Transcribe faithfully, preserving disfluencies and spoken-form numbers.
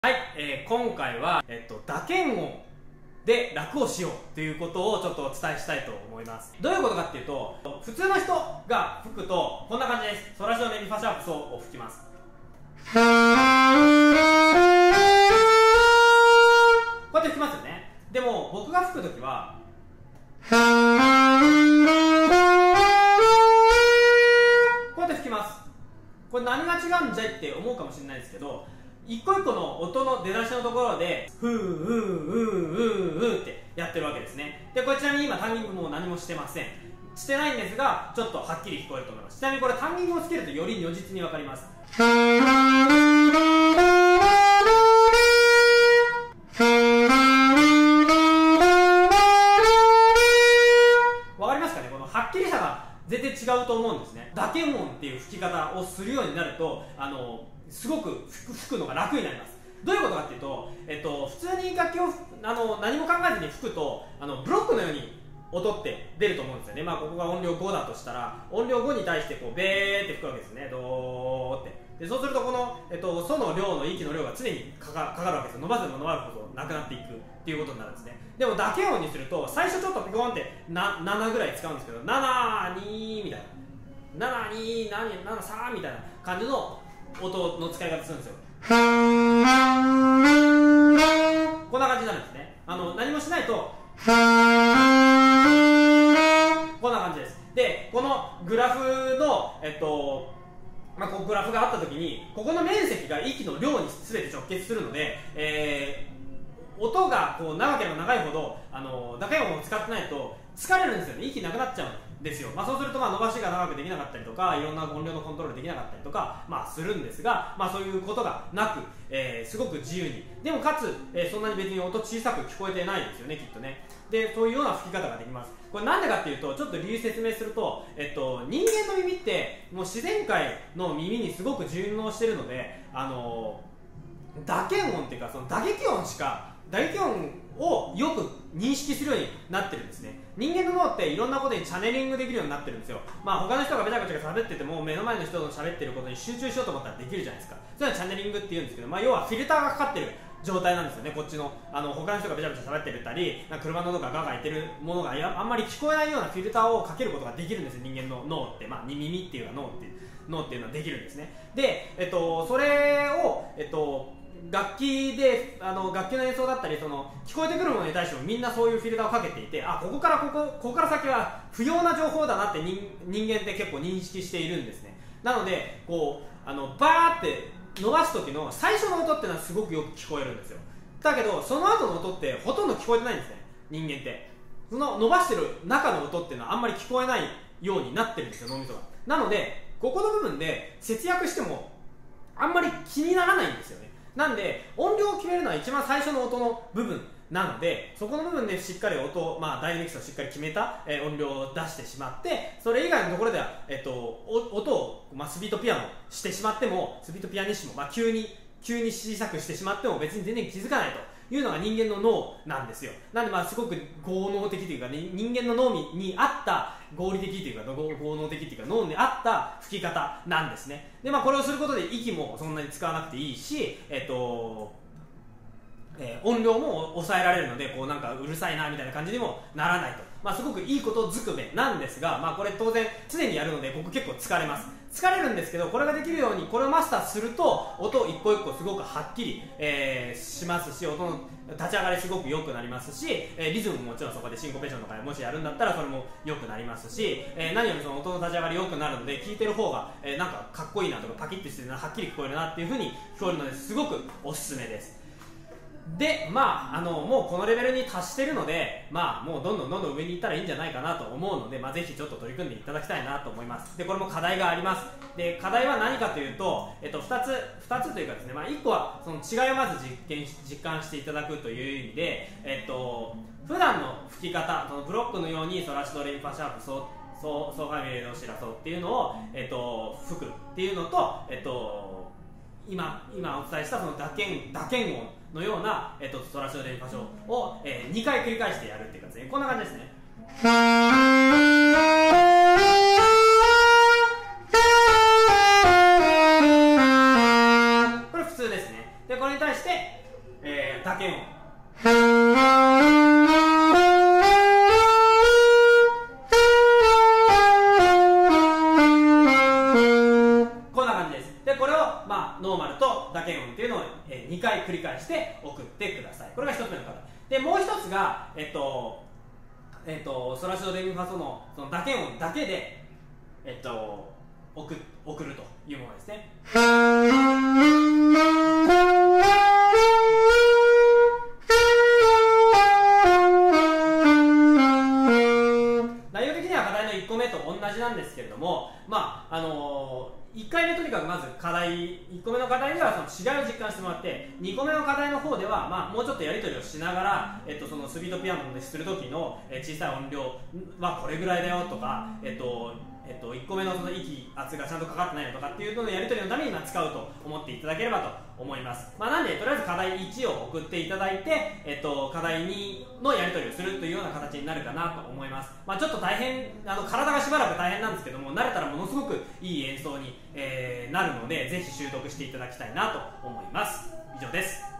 はい、えー、今回は、えっと、打鍵音で楽をしようということをちょっとお伝えしたいと思います。どういうことかっていうと、普通の人が吹くとこんな感じです。ソラシドレミファシャープソを吹きます。こうやって吹きますよね。でも僕が吹くときはこうやって吹きます。これ何が違うんじゃいって思うかもしれないですけど、一個一個の音の出だしのところでフーフーフーフーフーってやってるわけですね。でこれちなみに今タンギングもう何もしてません。してないんですがちょっとはっきり聞こえると思います。ちなみにこれタンギングをつけるとより如実に分かります。わかりますかね。このはっきりさが全然違うと思うんですね。打鍵音っていう吹き方をするようになるとあのすごく吹くのが楽になります。どういうことかっていうと、えっと、普通に楽器をあの何も考えずに吹くとあのブロックのように音って出ると思うんですよね。まあ、ここが音量ごだとしたら音量ごに対してこうベーって吹くわけですね。ドーって。でそうするとこの、えっと、ソの量の息の量が常にか か, かかるわけですよ。伸ばせば伸ばすほどなくなっていくっていうことになるんですね。でも打鍵音にすると最初ちょっとピコンってなななぐらい使うんですけど、ななにみたいな、ななにななさんみたいな感じの音の使い方するんですよ。こんな感じになるんですね。あの何もしないとこんな感じです。でこのグラフの、えっとまあ、こうグラフがあったときにここの面積が息の量に全て直結するので、えー、音がこう長ければ長いほどあの打鍵音を使ってないと疲れるんですよね。息なくなっちゃうんですよ。まあ、そうするとまあ伸ばしが長くできなかったりとかいろんな音量のコントロールできなかったりとか、まあ、するんですが、まあ、そういうことがなく、えー、すごく自由にでもかつ、えー、そんなに別に音小さく聞こえてないですよねきっとね。でそういうような吹き方ができます。これなんでかっていうとちょっと理由説明すると、えっと、人間の耳ってもう自然界の耳にすごく順応してるので、あのー、打鍵音っていうかその打撃音しか打撃音をよく認識するようになってるんですね。人間の脳っていろんなことにチャネリングできるようになってるんですよ。まあ他の人がべちゃべちゃ喋ってても目の前の人の喋ってることに集中しようと思ったらできるじゃないですか。それはチャネリングって言うんですけど、まあ、要はフィルターがかかってる状態なんですよね。こっちのあの他の人がべちゃべちゃ喋ってたりなんか車の音がガガ言ってるものがやあんまり聞こえないようなフィルターをかけることができるんですよ。人間の脳って、まあ、耳っていうか脳っていう脳っていうのはできるんですね。で、えっと、それを、えっと楽器であの楽器の演奏だったりその聞こえてくるものに対してもみんなそういうフィルターをかけていて、あここからここここから先は不要な情報だなって 人, 人間って結構認識しているんですね。なのでこうあのバーって伸ばす時の最初の音ってのはすごくよく聞こえるんですよ。だけどその後の音ってほとんど聞こえてないんですね。人間ってその伸ばしてる中の音っていうのはあんまり聞こえないようになってるんですよ、脳みそが。なのでここの部分で節約してもあんまり気にならないんですよね。なんで音量を決めるのは一番最初の音の部分なので、そこの部分でしっかり音、まあ、ダイナミクスをしっかり決めた、えー、音量を出してしまって、それ以外のところでは、えっと、音を、まあ、スビートピアノしてしまってもスビートピアニッシモ、まあ、急に急に小さくしてしまっても別に全然気づかないというのが人間の脳なんですよ。なんでまあすごく合能的というか、ね、人間の脳に合った合理的というか合能的というか脳に合った吹き方なんですね。で、まあ、これをすることで息もそんなに使わなくていいし、えっとえー、音量も抑えられるのでこうなんかうるさいなみたいな感じにもならないと、まあ、すごくいいことずくめなんですが、まあ、これ当然常にやるので僕結構疲れます。疲れるんですけど、これができるようにこれをマスターすると音一個一個すごくはっきり、えー、しますし、音の立ち上がりすごく良くなりますし、えー、リズムももちろんそこでシンコペーションとかもしやるんだったらそれも良くなりますし、えー、何よりその音の立ち上がり良くなるので聞いてる方が、えー、なんかかっこいいなとかパキッとしてるな、はっきり聞こえるなっていう風に聞こえるのですごくおすすめです。で、まあ、あのもうこのレベルに達しているので、まあ、もうどんどんどんどん上に行ったらいいんじゃないかなと思うので、まあ、ぜひちょっと取り組んでいただきたいなと思います。でこれも課題があります。で課題は何かというと、えっと、ふたつ, ふたつというかですね、まあ、いっこはその違いをまず実験実感していただくという意味で、えっと、普段の吹き方、そのブロックのようにソラシドレミファシャープソソソファミレドシラソっていうのを、えっと、吹くっていうのと、えっと、今, 今お伝えしたその打鍵打鍵音のような、えっと、ソラシドレミファショを、えー、にかい繰り返してやるっていうかですね、こんな感じですね。これ普通ですね。でこれに対してい打鍵音、こんな感じです。でこれを、まあ、ノーマルと打鍵音っていうのを、えー、にかい繰り返して送ってください。これがひとつめの課題で、もうひとつが、えっとえっと、ソラシドレミファソの、その打鍵音だけで、えっと、送, 送るというものですね。内容的には課題のいっこめと同じなんですけれども、まああのーいっかいめとにかくまず課題、いっこめの課題ではその違いを実感してもらって、にこめの課題の方では、まあ、もうちょっとやり取りをしながら、えっと、そのスビートピアノでする時の、えー、小さい音量はこれぐらいだよとか、えっとえっと、いっこめのその息圧がちゃんとかかってないのとかっていうののやり取りのために今使うと思っていただければと思います。まあ、なんでとりあえず課題いちを送っていただいて、えっと、課題にのやり取りをするというような形になるかなと思います。まあ、ちょっと大変、あの体がしばらく大変なんですけども、慣れたらものすごくいい演奏に、えー、なるので、ぜひ習得していただきたいなと思います。以上です。